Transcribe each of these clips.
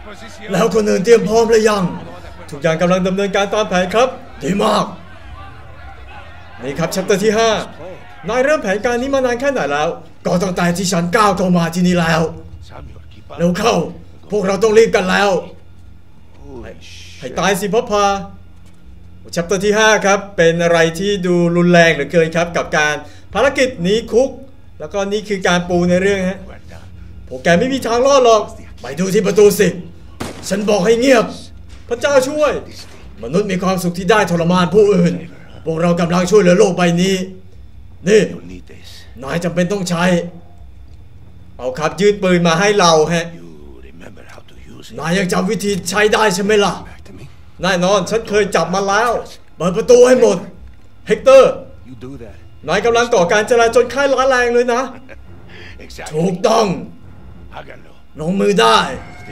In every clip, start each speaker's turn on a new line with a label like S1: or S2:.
S1: แล้วคนอื่นเตรียมพร้อมหรือยังทุกอย่างกำลังดำเนินการตามแผนครับดีมากนี่ครับ chapter ที่ 5 นายเริ่มแผนการนี้มานานแค่ไหนแล้วก็ตั้งแต่ที่ฉันก้าวเข้ามาที่นี่แล้วเร็วเข้าพวกเราต้องรีบกันแล้วให้ตายสิพ่อพา chapter ที่ 5 ครับเป็นอะไรที่ดูรุนแรงเหลือเกินครับกับการภารกิจหนีคุกแล้วก็นี่คือการปูในเรื่องฮะพวกแกไม่มีทางรอดหรอกไปดูที่ประตูสิฉันบอกให้เงียบพระเจ้าช่วยมนุษย์มีความสุขที่ได้ทรมานผู้อื่นพวกเรากำลังช่วยเหลือโลกใบนี้นี่นายจำเป็นต้องใช้เอาครับยื่นปืนมาให้เราฮะนายยังจำวิธีใช้ได้ใช่ไหมล่ะแน่นอนฉันเคยจับมาแล้วเปิดประตูให้หมดเฮกเตอร์นายกำลังก่อการจลาจลค่ายร้ายแรงเลยนะถูกต้องลงมือได้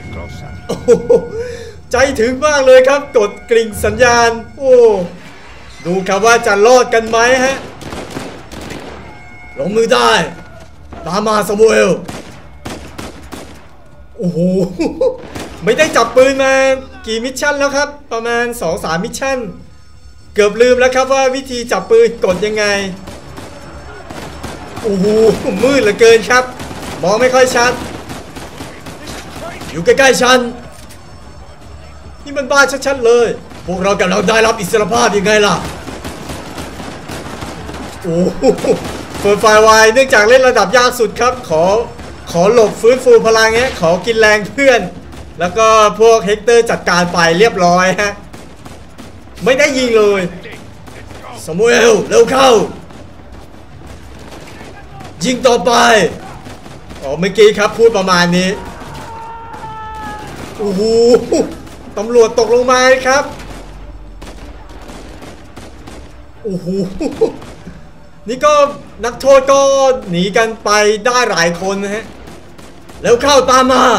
S1: ใจถึงมากเลยครับกดกริ่งสัญญาณโอ้ดูครับว่าจะรอดกันไหมฮะลงมือได้ตามมาซามูเอลโอ้โหไม่ได้จับปืนมากี่มิชชั่นแล้วครับประมาณ 2-3 มิชชั่นเกือบลืมแล้วครับว่าวิธีจับปืนกดยังไงโอ้โหมืดเหลือเกินครับมองไม่ค่อยชัดอยู่ใกล้ๆฉันนี่มันบ้าชัดๆเลยพวกเรากำลังได้รับอิสรภาพยังไงล่ะโอ้เปิดไฟไวเนื่องจากเล่นระดับยากสุดครับขอหลบฟื้นฟูพลังฮะขอกินแรงเพื่อนแล้วก็พวกเฮกเตอร์จัดการไปเรียบร้อยฮะไม่ได้ยิงเลยซามูเอลเร็วเข้ายิงต่อไปอ๋อเมื่อกี้ครับพูดประมาณนี้โอ้โหตำรวจตกลงมาครับโอ้โหนี่ก็นักโทษก็หนีกันไปได้หลายคนนะฮะแล้วเข้าตามมา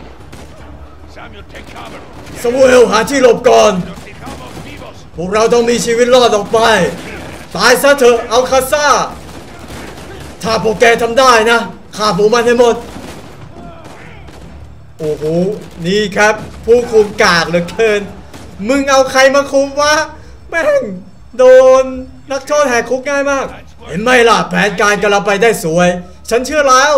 S1: ซามูเอลหาที่หลบก่อนพวกเราต้องมีชีวิตรอดออกไปตายซะเถอะเอาคาซ่าถ้าพวกแกทำได้นะฆ่าพวกมันให้หมดโอ้โหนี่ครับผู้คุมกากเหลือเกินมึงเอาใครมาคุมวะแม่งโดนนักโทษแหกคุกง่ายมากเห็นไหมล่ะแผนการกำลังไปได้สวยฉันเชื่อแล้ว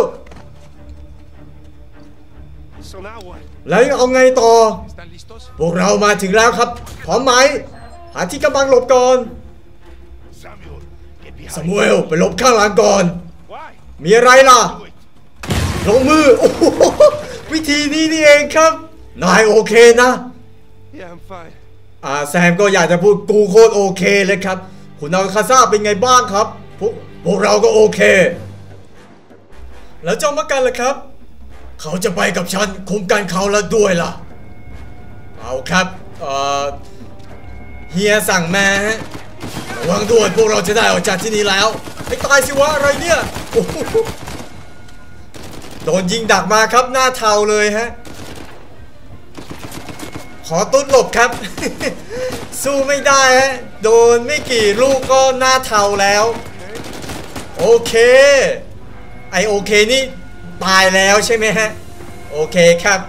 S1: แล้วเอาไงต่อพวกเรามาถึงแล้วครับพร้อมไหมหาที่กำบังหลบก่อนซามูเอลไปหลบข้างหลังก่อนมีอะไรล่ะลงมือโอ้โหวิธีนี้นี่เองครับนายโอเคนะแซมก็อยากจะพูดกูโคตรโอเคเลยครับคุณอาคาซ่าเป็นไงบ้างครับพวกเราก็โอเคแล้วเจ้ามักกันล่ะครับเขาจะไปกับฉันคุมกันเขาแล้วด้วยล่ะเอาครับเฮียสั่งมาฮะระวังด้วยพวกเราจะได้ออกจากที่นี่แล้วไอ้ตายสิวะอะไรเนี่ยโดนยิงดักมาครับหน้าเทาเลยฮะขอตุ้นหลบครับสู้ไม่ได้ฮะโดนไม่กี่ลูกก็หน้าเทาแล้วโอเคไอโอเคนี่ตายแล้วใช่ไหมฮะโอเคครับ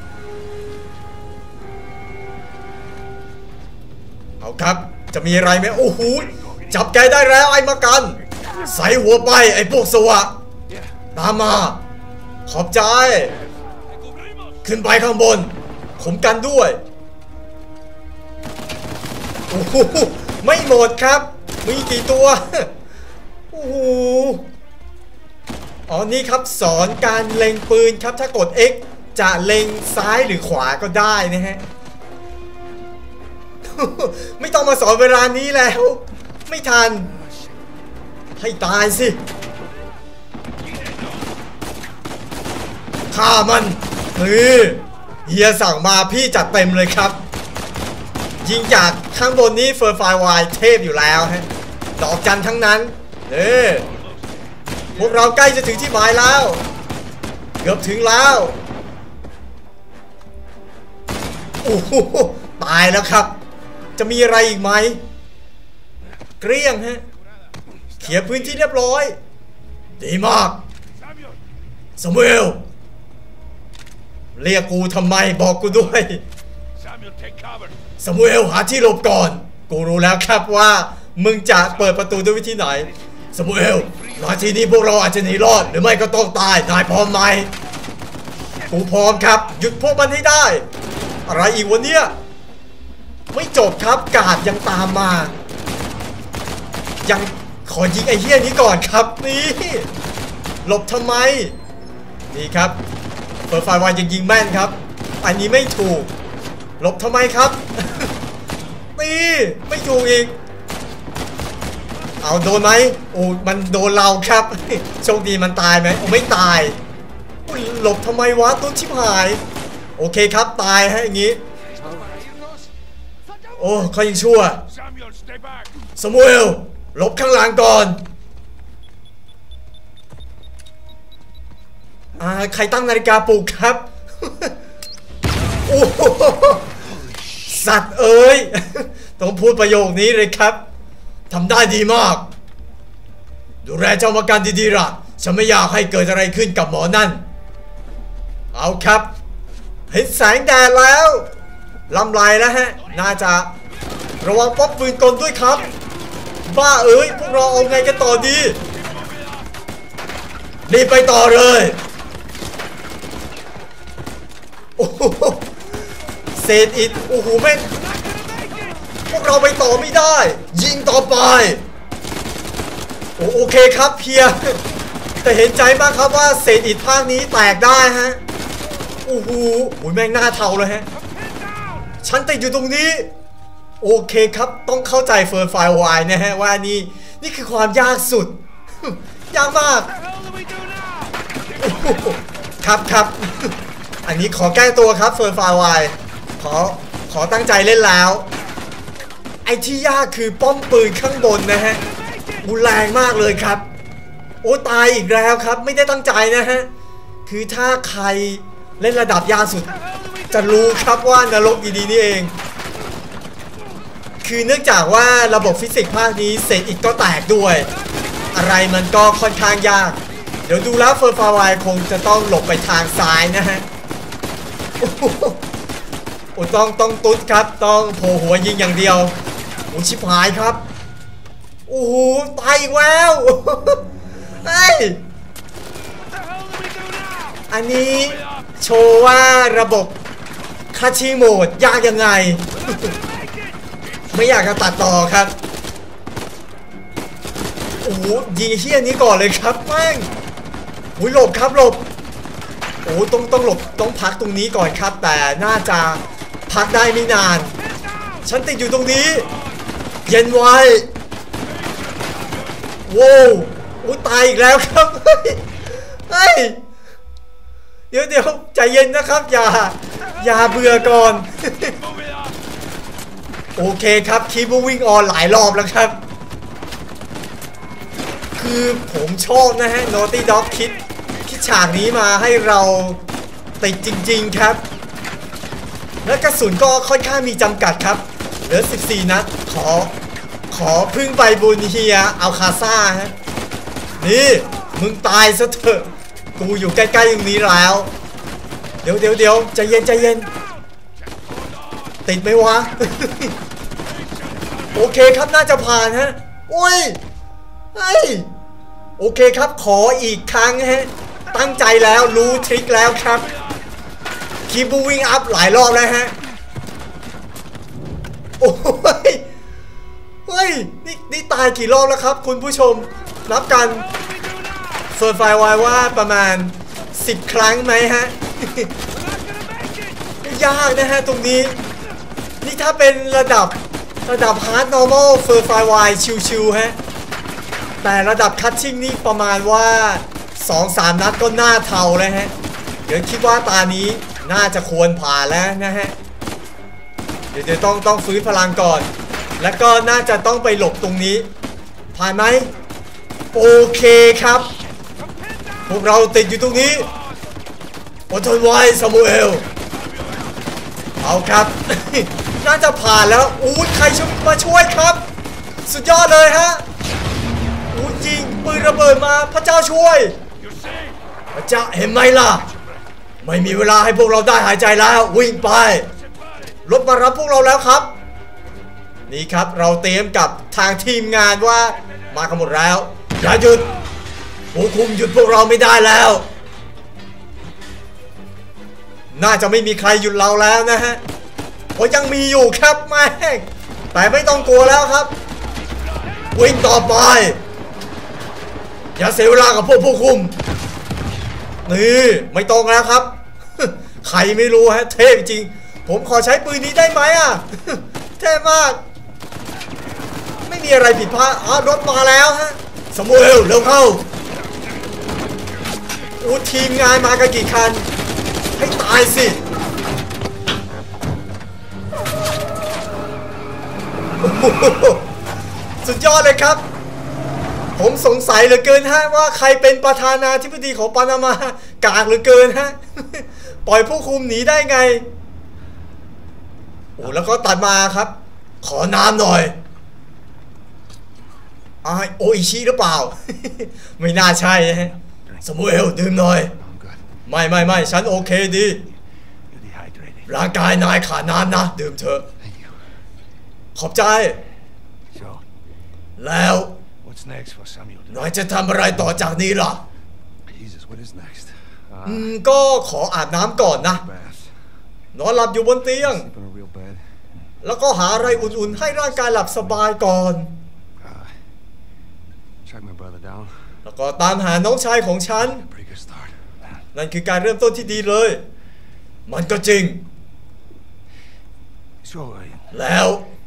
S1: เอาครับจะมีอะไรไหมโอ้โหจับแกได้แล้วไอ้มากันใส่หัวไปไอ้พวกสวะตามมาขอบใจขึ้นไปข้างบนข่มกันด้วยโอ้โหไม่หมดครับมีกี่ตัวโอ้โหอ๋อนี่ครับสอนการเล็งปืนครับถ้ากด X จะเล็งซ้ายหรือขวาก็ได้นะฮะไม่ต้องมาสอนเวลานี้แล้วไม่ทันให้ตายสิฆ่ามันนี่เฮียสั่งมาพี่จัดเต็มเลยครับยิงจากข้างบนนี้เฟอร์ไฟวายเทพอยู่แล้วฮะดอกจันทั้งนั้นพวกเราใกล้จะถึงที่หมายแล้วเกือบถึงแล้วโอ้โหตายแล้วครับจะมีอะไรอีกไหมเกลี้ยงฮะเคลียร์พื้นที่เรียบร้อยดีมากซามูเอลเรียกกูทำไมบอกกูด้วย
S2: Samuel, take cover.
S1: ซามูเอลหาที่หลบก่อนกูรู้แล้วครับว่ามึงจะเปิดประตูด้วยวิธีไหนซามูเอลนาทีนี้พวกเราอาจจะหนีรอดหรือไม่ก็ต้องตายนายพร้อมไหมกูพร้อมครับหยุดพวกมันให้ได้อะไรอีกวะเนี่ยไม่จบครับกาดยังตามมายังขอยิงไอ้เหี้ยนี้ก่อนครับนี่หลบทำไมนี่ครับเปิดไฟวายยังยิงแม่นครับอันนี้ไม่ถูกหลบทำไมครับนี่ไม่ถูกอีกเอาโดนไหมโอ้มันโดนเราครับโชคดีมันตายไหมโอ้ไม่ตายหลบทำไมวะต้นชิบหายโอเคครับตายฮะอย่างงี้โอ้เขายังชั่ว
S2: Samuel, stay back.
S1: ซามูเอลหลบข้างหลังก่อนใครตั้งนาฬิกาปลุกครับโอ้สัตว์เอ้ยต้องพูดประโยคนี้เลยครับทำได้ดีมากดูแลเจ้ามาการดีๆล่ะฉันไม่อยากให้เกิดอะไรขึ้นกับหมอนั่นเอาครับเห็นแสงแดดแล้วลำลายแล้วฮะน่าจะระวังป๊อปปืนกลด้วยครับบ้าเอ้ยพวกเราเอาไงกันต่อดีรีบไปต่อเลยโอ้โหเศษอิฐโอ้โหแม่งพวกเราไปต่อไม่ได้ยิงต่อไปโอเคครับเพียแต่เห็นใจมากครับว่าเศษอิฐภาคนี้แตกได้ฮะโอ้โหแม่งหน้าเทาเลยฮะฉันติดอยู่ตรงนี้โอเคครับต้องเข้าใจเฟิร์นไฟวายนะฮะว่านี่คือความยากสุดยากมากครับอันนี้ขอแก้ตัวครับเฟิร์นไฟวายขอตั้งใจเล่นแล้วไอ้ที่ยากคือป้อมปืนข้างบนนะฮะรุนแรงมากเลยครับโอ้ตายอีกแล้วครับไม่ได้ตั้งใจนะฮะคือถ้าใครเล่นระดับยากสุดจะรู้ครับว่านรกดีๆนี่เองคือเนื่องจากว่าระบบฟิสิกส์ภาคนี้เศษอิฐก็แตกด้วยอะไรมันก็ค่อนข้างยากเดี๋ยวดูแล้วเฟิร์นฟาวายคงจะต้องหลบไปทางซ้ายนะฮะโอ้ต้องตุ๊ดครับต้องโผล่หัวยิงอย่างเดียวโอ้ชิบหายครับโอ้โหตายอีกแล้วเฮ้ยอันนี้โชว์ว่าระบบคาชิโหมดยากยังไงไม่อยากจะตัดต่อครับโอ้โหยิงเฮี้ยนี้ก่อนเลยครับแม่งโอ้ยหลบครับหลบโอ้ต้องหลบต้องพักตรงนี้ก่อนครับแต่น่าจะพักได้ไม่นานฉันติดอยู่ตรงนี้เย็นไว้โว้วโอ้ตายอีกแล้วครับเฮ้ยเดี๋ยวใจเย็นนะครับอย่าเบื่อก่อนโอเคครับคีบวิ่งออนหลายรอบแล้วครับคือผมชอบนะฮะ Naughty Dog คิดฉากนี้มาให้เราติดจริงๆครับและกระสุนก็ค่อนข้างมีจำกัดครับเหลือ14นัดขอพึ่งใบบุญเฮียเอาคาซ่าฮะนี่มึงตายซะเถอะกูอยู่ใกล้ๆตรงนี้แล้วเดี๋ยวใจเย็นติดไหมวะ โอเคครับน่าจะผ่านฮะโอ้ยโอเคครับขออีกครั้งฮะตั้งใจแล้วรู้ทริคแล้วครับคีบวิ่งอัพหลายรอบแล้วฮะโอ้ยเฮ้ยนี่ตายกี่รอบแล้วครับคุณผู้ชมนับกันเฟิร์นไฟวายว่าประมาณ10 ครั้งไหมฮะ ยากนะฮะตรงนี้นี่ถ้าเป็นระดับฮาร์ดนอร์มอลเฟิร์นไฟวายชิวๆฮะแต่ระดับคัตชิ่งนี่ประมาณว่า 2-3 นัดก็หน้าเทาเลยฮะเดี๋ยวคิดว่าตานี้น่าจะควรผ่านแล้วนะฮะเดี๋ยวต้องฟื้นพลังก่อนแล้วก็น่าจะต้องไปหลบตรงนี้ผ่านไหมโอเคครับพวกเราติดอยู่ตรงนี้อดทนไว้ซามูเอลเอาครับ น่าจะผ่านแล้วอู้ใครมาช่วยครับสุดยอดเลยฮะอู้ยิงปืนระเบิดมาพระเจ้าช่วยพระเจ้าเห็นไหมล่ะไม่มีเวลาให้พวกเราได้หายใจแล้ววิ่งไปรถมารับพวกเราแล้วครับนี่ครับเราเตรียมกับทางทีมงานว่ามากันหมดแล้วอย่าหยุดผู้คุมหยุดพวกเราไม่ได้แล้วน่าจะไม่มีใครหยุดเราแล้วนะฮะเพราะยังมีอยู่ครับแม่งแต่ไม่ต้องกลัวแล้วครับวิ่งต่อไปอย่าเสียเวลากับพวกผู้คุมนี่ไม่ตรงแล้วครับใครไม่รู้ฮะเท่จริงผมขอใช้ปืนนี้ได้ไหมอ่ะเท่มากไม่มีอะไรผิดพลาดรถมาแล้วฮะสมูเอลเร็วเข้าทีมงานมากันกี่คันให้ตายสิสุดยอดเลยครับผมสงสัยเหลือเกินฮะว่าใครเป็นประธานาธิบดีของปานามากากเหลือเกินฮะปล่อยผู้คุมหนีได้ไงแล้วก็ตัดมาครับขอน้ำหน่อยโออิชิหรือเปล่า ไม่น่าใช่ฮะสมูเอลดื่มหน่อยไม่ฉันโอเคดีร่างกายนายขาดน้ำนะดื่มเถอะขอบใจแล้วนายจะทำอะไรต่อจากนี้ล่ะก็ขออาบน้ำก่อนนะนอนหลับอยู่บนเตียงแล้วก็หาอะไรอุ่นๆให้ร่างกายหลับสบายก่อนแล้วก็ตามหาน้องชายของฉันนั่นคือการเริ่มต้นที่ดีเลยมันก็จริงแล้ว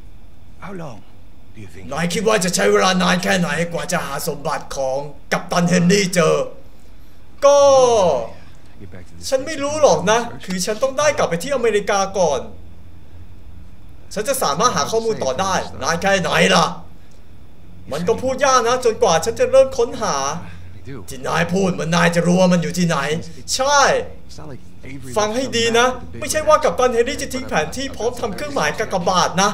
S1: นายคิดว่าจะใช้เวลานานแค่ไหนกว่าจะหาสมบัติของกัปตันเฮนรี่เจอก็ฉันไม่รู้หรอกนะคือฉันต้องได้กลับไปที่อเมริกาก่อนฉันจะสามารถหาข้อมูลต่อได้นานแค่ไหนล่ะมันก็พูดยากนะจนกว่าฉันจะเริ่มค้นหาที่นายพูดมันนายจะรู้ว่ามันอยู่ที่ไหนใช่ฟังให้ดีนะไม่ใช่ว่ากัปตันเฮนรี่จะทิ้งแผนที่พร้อมทำเครื่องหมายกากบาทนะ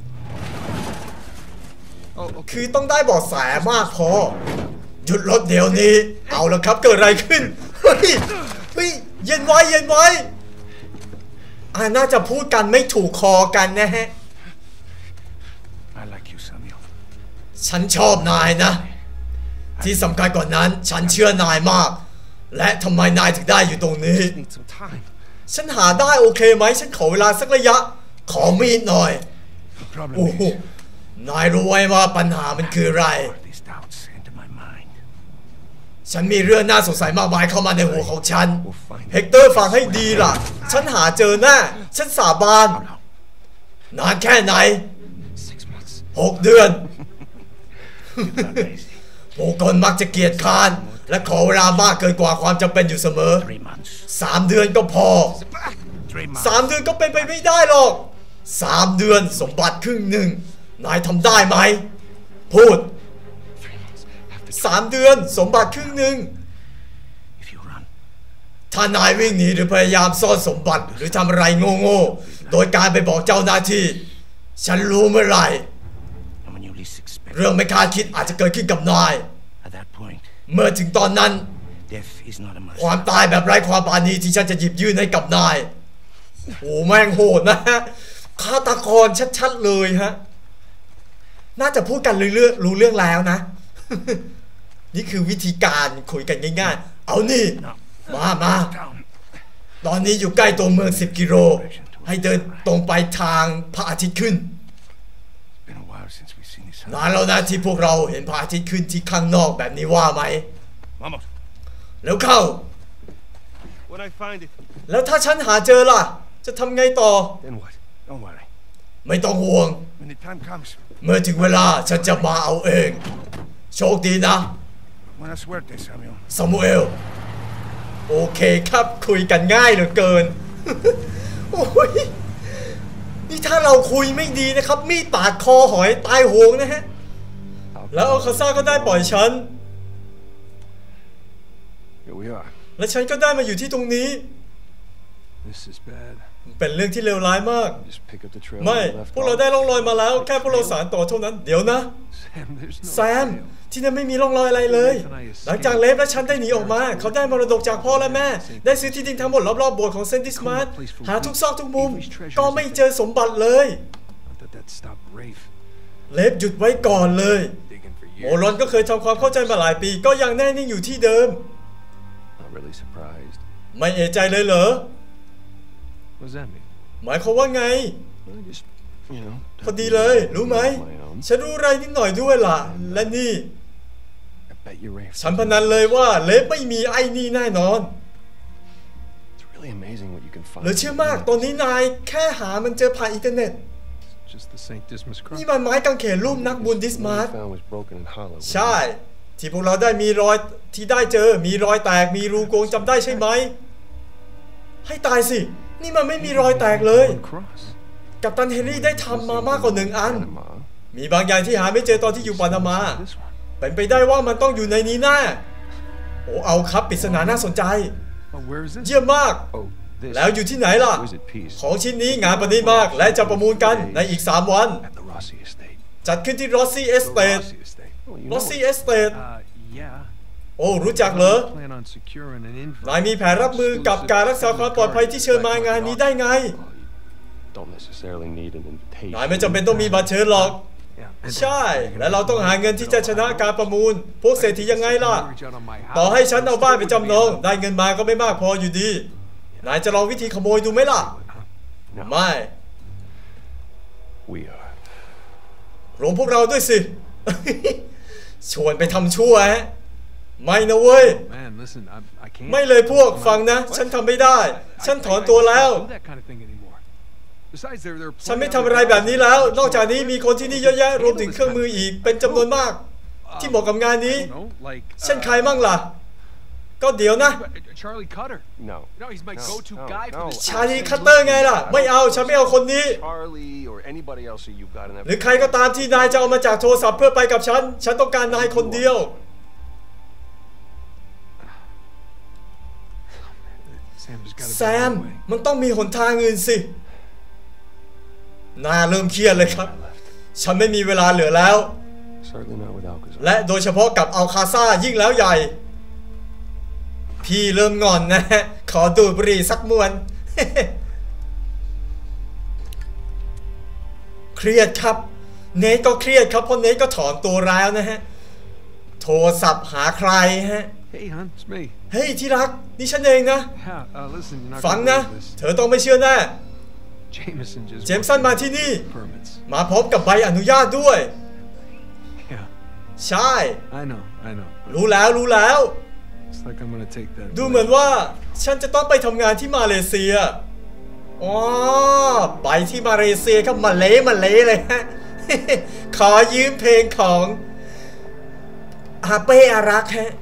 S1: คือต้องได้เบาะแสมากพอหยุดรถเดี๋ยวนี้เอาละครับเกิดอะไรขึ้นเฮ้ยเย็นไว้น่าจะพูดกันไม่ถูกคอกันนะฮะฉันชอบนายนะที่สำคัญกว่านั้นฉันเชื่อนายมากและทำไมนายถึงได้อยู่ตรงนี้ฉันหาได้โอเคไหมฉันขอเวลาสักระยะขอมีดหน่อยโอ้โหนายรู้ไว้ว่าปัญหามันคืออะไรฉันมีเรื่องน่าสงสัยมากมายเข้ามาในหัวของฉันเฮกเตอร์ฟังให้ดีล่ะฉันหาเจอแน่ฉันสาบานนานแค่ไหน6 เดือนผู้คนมักจะเกียจคร้านและขอเวลามากเกินกว่าความจำเป็นอยู่เสมอ3 เดือนก็พอ3 เดือนก็เป็นไปไม่ได้หรอก3 เดือนสมบัติครึ่งหนึ่งนายทำได้ไหมพูด3 เดือนสมบัติครึ่งหนึ่งถ้านายวิ่งหนีหรือพยายามซ่อนสมบัติหรือทำอะไรโง่ๆโดยการไปบอกเจ้าหน้าที่ฉันรู้เมื่อไหร่เรื่องไม่คาดคิดอาจจะเกิดขึ้นกับนายเมื่อถึงตอนนั้นความตายแบบไร้ความปราณีที่ฉันจะหยิบยื่นให้กับนายโอ้แม่งโหดนะฮะฆาตกรชัดๆเลยฮะน่าจะพูดกันรู้เรื่องแล้วนะ นี่คือวิธีการคุยกันง่ายๆเอานี่มาตอนนี้อยู่ใกล้ตัวเมือง10 กิโลให้เดินตรงไปทางพระอาทิตย์ขึ้นนานแล้วนะที่พวกเราเห็นพระอาทิตย์ขึ้นที่ข้างนอกแบบนี้ว่าไหมแล้วเข้าแล้วถ้าฉันหาเจอล่ะจะทำไงต่อไม่ต้องห่วงเมื่อถึงเวลาฉันจะมาเอาเองโชคดีนะซามูเอลโอเคครับคุยกันง่ายเหลือเกิน โอ้ยนี่ถ้าเราคุยไม่ดีนะครับมีดปาดคอหอยตายโหงนะฮะแล้วอัลคาซ่าก็ได้ปล่อยฉันและฉันก็ได้มาอยู่ที่ตรงนี้เเป็นเรื่องที่เลวร้ายมาก
S3: Just pick up the trail
S1: ไม่
S3: we left
S1: พวกเรา
S3: off.
S1: ได้ร่องรอยมาแล้วแค่พวกเราสานต่อเท่านั้นเดี๋ยวนะ
S3: Sam, there's no
S1: แซม
S3: trail.
S1: ที่นั่นไม่มีร่องรอยอะไรเลย หลังจากเลฟและฉันได้หนีออกมา เขาได้มรดกจากพ่อและแม่ ได้ซื้อที่ดินทั้งหมดรอบๆโบสถ์ของเซนต์ดิสมาร์ทหาทุกซอกทุกมุม ก็ไม่เจอสมบัติเลย
S3: Not that that stopped Rafe
S1: เลฟหยุดไว้ก่อนเลย
S3: digging for
S1: โม
S3: years.
S1: รอนก็เคยทำความเข้าใจมาหลายปี ก็ยังแน่นิ่งอยู่ที่เดิม
S3: Not really surprised.
S1: ไม่เอะใจเลยเหรอ
S3: What does that mean?
S1: หมายความว่าไง
S3: Well, just, you know,
S1: พอดีเลย รู้ไหม
S3: my own.
S1: ฉันรู้อะไรนิดหน่อยด้วยล่ะ และนี่
S3: I bet you Rafe.
S1: ฉันพนันเลยว่าเลฟไม่มีไอ้นี่แน่นอน
S3: It's really amazing what you can find.
S1: เหลือเชื่อมากตอนนี้นายแค่หามันเจอผ่านอินเทอร์เน็ต
S3: Just the St. Dismas cross.
S1: นี่มันไม้กางเขนรูปนักบุญดิสมาร์ท
S3: What we found was broken and hollow.
S1: ใช่ ที่พวกเราได้มีรอยที่ได้เจอมีรอยแตกมีรูโกงจำได้ใช่ไหม ให้ตายสิ นี่มันไม่มีรอยแตกเลย
S3: One cross.
S1: กัปตันเฮนรี่ได้ทำมามากกว่า1 อัน
S3: Panama.
S1: มีบางอย่างที่หาไม่เจอตอนที่อยู่ปานามา
S3: This one.
S1: เป็นไปได้ว่ามันต้องอยู่ในนี้แน่โอ้เอาครับปริศนาน่าสนใจ
S3: Oh, where is this?
S1: เยี่ยมมาก
S3: Oh, this.
S1: แล้วอยู่ที่ไหนล่ะ
S3: Exquisite piece.
S1: ของชิ้นนี้งานประณีตมากและจะประมูลกันในอีก3 วัน
S3: At the Rossi estate.
S1: จัดขึ้นที่รอสซี่เอสเต
S3: The
S1: ท
S3: Rossi estate. Oh, you
S1: รอ
S3: know
S1: สซี่
S3: it.
S1: เอสเตท
S3: Yeah.
S1: โอ้รู้จักเหรอ
S3: Plan on securing an invite.
S1: นายมีแผนรับมือกับการรักษาความปลอดภัยที่เชิญมางานนี้ได้ไง
S3: Well, you don't necessarily need an invitation.
S1: นายไม่จำเป็นต้องมีบัตรเชิญหรอก
S3: Yeah.
S1: ใช่ และเราต้องหาเงินที่จะชนะการประมูล พวกเศรษฐียังไงล่ะ
S3: Mortgage out on my house.
S1: ต่อให้ฉันเอาบ้านไปจำนอง ได้เงินมาก็ไม่มากพออยู่ดี นายจะลองวิธีขโมยดูไหมล่ะ
S3: No.
S1: ไม่
S3: We are.
S1: รวมพวกเราด้วยสิ ชวนไปทำชั่วฮะ ไม่นะเว้ย
S3: Man, listen, I can't.
S1: ไม่เลยพวกฟังนะ ฉันทำไม่ได้ ฉันถอนตัวแล้ว
S3: Do that kind of thing anymore. Besides, there are
S1: ฉันไม่ทำอะไรแบบนี้แล้ว นอกจากนี้มีคนที่นี่เยอะแยะ รวมถึงเครื่องมืออีก เป็นจำนวนมาก ที่เหมาะกับงานนี้
S3: I don't know, like
S1: เช่นใครมั่งล่ะ ก็เดี๋ยวนะ
S3: Charlie Cutter.
S4: No.
S3: No, he's my
S4: No,
S3: go-to
S4: no,
S3: guy for
S4: no.
S3: this.
S1: ชาลีคัตเตอร์ไงล่ะ ไม่เอา ฉันไม่เอาคนนี้
S4: Charlie or anybody else that you've got in that.
S1: หรือใครก็ตามที่นายจะเอามาจากโทรศัพท์เพื่อไปกับฉัน ฉันต้องการนายคนเดียว
S3: Sam, there's gotta be
S1: แซ
S3: a
S1: ม
S3: better way.
S1: มันต้องมีหนทางอื่นสิ น่าเริ่มเครียดเลยครับ ฉันไม่มีเวลาเหลือแล้ว
S3: Certainly not with Alcazar.
S1: และโดยเฉพาะกับอัลคาซ่ายิ่งแล้วใหญ่ พี่เริ่มงอนนะ ขอดูดบุหรี่สักมวน เครียดครับ เนทก็เครียดครับเพราะเนทก็ถอนตัวแล้วนะฮะ โทรศัพท์หาใครฮะ
S3: Hey, hon, it's me.
S1: เฮ้ยที่รัก นี่ฉันเองนะ
S3: Yeah, listen, you're not
S1: ฟัง
S3: gonna
S1: นะ
S3: believe this.
S1: เธอต้องไม่เชื่อแน่
S3: Jameson just
S1: เจมสันมาที่นี่
S3: permits.
S1: มาพร้อมกับใบอนุญาตด้วย
S3: Yeah,
S1: ใช่
S3: I know.
S1: รู้แล้ว
S3: It's like I'm gonna take that.
S1: ดูเหมือนว่าฉันจะต้องไปทำงานที่มาเลเซีย อ๋อ ไปที่มาเลเซียครับมาเละเลยฮะ ขอยืมเพลงของอาเป้อารักษ์ฮะ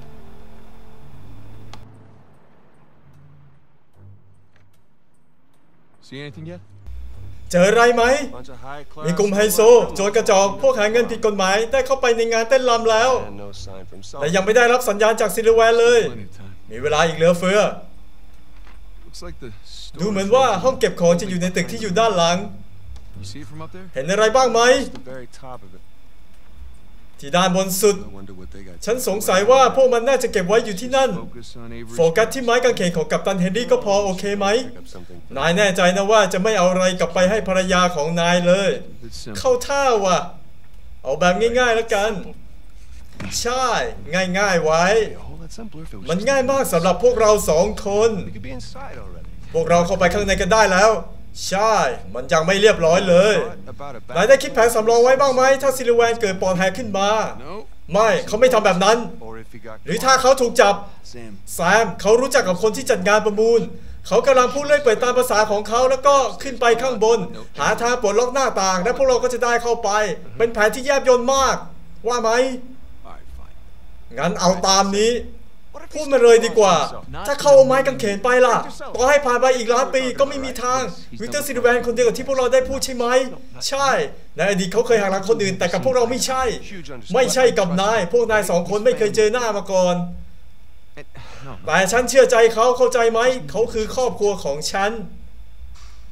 S3: See anything yet?
S1: เจออะไรไหม
S4: Bunch of high class.
S1: มีกลุ่มไฮโซ โจรกระจอกพวกหาเงินผิดกฎหมายได้เข้าไปในงานเต้นรำแล้ว
S4: And no sign from
S1: แต่
S4: some.
S1: ยังไม่ได้รับสัญญาณจากซิลแวนเลย
S3: Plenty of time.
S1: มีเวลาอีกเหลือเฟือ
S3: Looks like the
S1: ดูเหมือนว่าห้องเก็บของจะอยู่ในตึกที่อยู่ด้านหลัง
S3: You see it from up there?
S1: เห็นอะไรบ้างไหม
S4: The very top of it.
S1: ที่ด้านบนสุด
S4: I wonder what they got.
S1: ฉันสงสัยว่าพวกมันน่าจะเก็บไว้อยู่ที่นั่น
S3: Focus on Avery's
S1: โฟกัสที่ไม้กางเขนของกัปตันเฮนรี่ก็พอโอเคไหม
S4: Pick up something.
S1: นายแน่ใจนะว่าจะไม่เอาอะไรกลับไปให้ภรรยาของนายเลย
S3: It's simple.
S1: เข้าท่าว่ะ เอาแบบง่ายๆแล้วกัน ใช่ ง่ายๆไว้
S4: A whole lot simpler if it was
S1: มัน
S4: just-
S1: ง่ายมากสำหรับพวกเรา2 คน
S4: We could be inside already.
S1: พวกเราเข้าไปข้างในกันได้แล้ว ใช่ มันยังไม่เรียบร้อยเลย
S4: Thought about a
S1: นายได้คิดแผนสำรองไว้บ้างไหมถ้าซิลแวนเกิดปอดแหกขึ้นมา
S3: No.
S1: ไม่เขาไม่ทำแบบนั้น
S4: Or if he got
S1: หรือถ้าเขาถูกจับ
S3: Sam.
S1: แซมเขารู้จักกับคนที่จัดงานประมูล เขากำลังพูดเรื่อยเปื่อยตามภาษาของเขาแล้วก็ขึ้นไปข้างบน หาทางปลดล็อกหน้าต่าง และพวกเราก็จะได้เข้าไป เป็นแผนที่แยบยลมาก ว่าไหม
S3: Alright, fine.
S1: งั้นเอาตามนี้ พูดมาเลยดีกว่า ถ้าเขาเอาไม้กางเขนไปล่ะ ต่อให้ผ่านไปอีก1,000,000 ปีก็ไม่มีทาง วิกเตอร์ซิลแวนคนเดียวกับที่พวกเราได้พูดใช่ไหม ใช่ ในอดีตเขาเคยหักหลังคนอื่น แต่กับพวกเราไม่ใช่ ไม่ใช่กับนาย พวกนาย2 คนไม่เคยเจอหน้ามาก่อน
S3: No.
S1: แต่ฉันเชื่อใจเขาเข้าใจไหม เขาคือครอบครัวของฉัน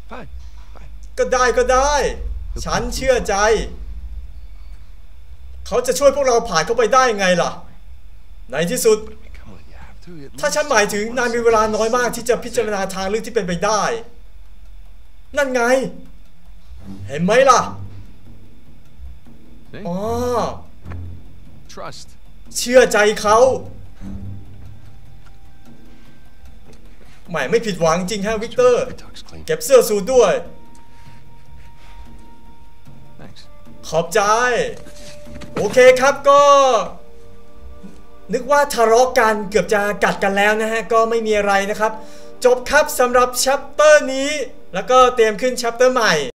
S4: Fine. Fine.
S1: ก็ได้ ฉันเชื่อใจ เขาจะช่วยพวกเราผ่านเข้าไปได้ไงล่ะ ในที่สุด
S4: Come on, you have to. At
S1: ถ้า
S4: least
S1: ฉันหมายถึงนายมีเวลาน้อยมากที่จะพิจารณาทางเลือกที่เป็นไปได้ นั่นไง เห็นไหมล่ะ
S3: See?
S1: อ๋อ
S3: Trust.
S1: เชื่อใจเขาไม่ผิดหวังจริงฮะวิกเตอร์
S4: The tuck's clean.
S1: เก็บเสื้อสูทด้วย
S3: Thanks.
S1: ขอบใจ โอเคครับก็ นึกว่าทะเลาะกันเกือบจะกัดกันแล้วนะฮะ ก็ไม่มีอะไรนะครับ จบครับสำหรับชัปเตอร์นี้ แล้วก็เตรียมขึ้นชัปเตอร์ใหม่